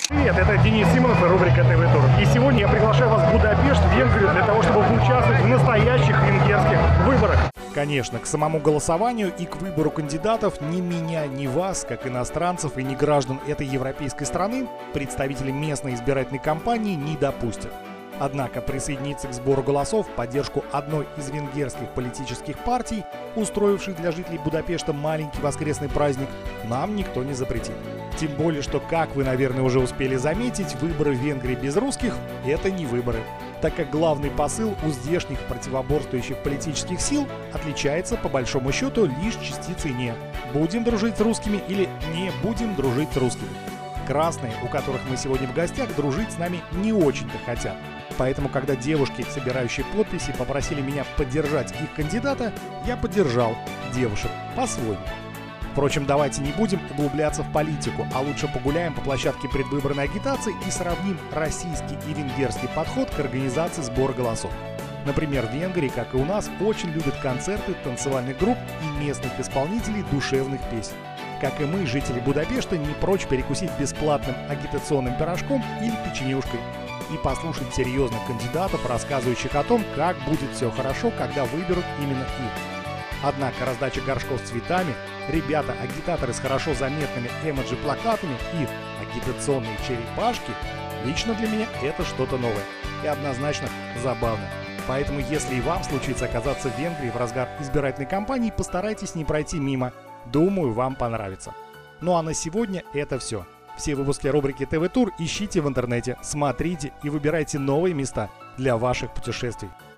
Привет, это Денис Симонов и рубрика ТВ Тур. И сегодня я приглашаю вас в Будапешт, в Венгрию, для того, чтобы поучаствовать в настоящих венгерских выборах. Конечно, к самому голосованию и к выбору кандидатов ни меня, ни вас, как иностранцев и ни граждан этой европейской страны, представители местной избирательной кампании не допустят. Однако присоединиться к сбору голосов в поддержку одной из венгерских политических партий, устроивших для жителей Будапешта маленький воскресный праздник, нам никто не запретит. Тем более, что, как вы, наверное, уже успели заметить, выборы в Венгрии без русских – это не выборы, так как главный посыл у здешних противоборствующих политических сил отличается, по большому счету, лишь частицей «не». Будем дружить с русскими или не будем дружить с русскими. Красные, у которых мы сегодня в гостях, дружить с нами не очень-то хотят. Поэтому, когда девушки, собирающие подписи, попросили меня поддержать их кандидата, я поддержал девушек по-своему. Впрочем, давайте не будем углубляться в политику, а лучше погуляем по площадке предвыборной агитации и сравним российский и венгерский подход к организации сбора голосов. Например, в Венгрии, как и у нас, очень любят концерты танцевальных групп и местных исполнителей душевных песен. Как и мы, жители Будапешта, не прочь перекусить бесплатным агитационным пирожком или печенюшкой и послушать серьезных кандидатов, рассказывающих о том, как будет все хорошо, когда выберут именно их. Однако раздача горшков с цветами, ребята-агитаторы с хорошо заметными эмоджи-плакатами и агитационные черепашки лично для меня это что-то новое и однозначно забавно. Поэтому, если и вам случится оказаться в Венгрии в разгар избирательной кампании, постарайтесь не пройти мимо. Думаю, вам понравится. Ну а на сегодня это все. Все выпуски рубрики ТВ Тур ищите в интернете, смотрите и выбирайте новые места для ваших путешествий.